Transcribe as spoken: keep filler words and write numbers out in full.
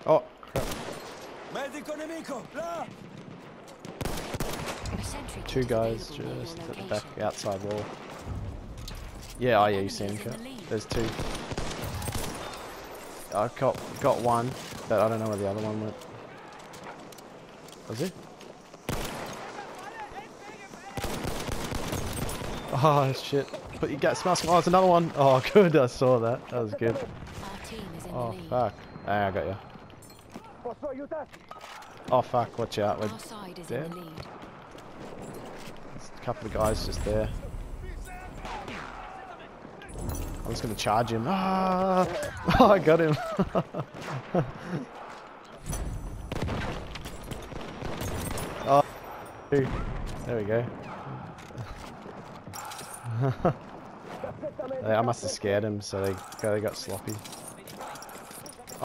Oh, crap. Medico nemico, là! Two guys just at the back outside wall. Yeah, oh yeah, you see him. There's two. I got got one, but I don't know where the other one went. Was he? Oh shit! Put your gas mask on. Oh, there's another one. Oh, good. I saw that. That was good. Oh fuck! Ah, I got you. Oh fuck! Watch out. We're dead. There's a couple of guys just there. I was gonna charge him. Ah! Oh, I got him. Oh, there we go. I must have scared him, so they they got sloppy.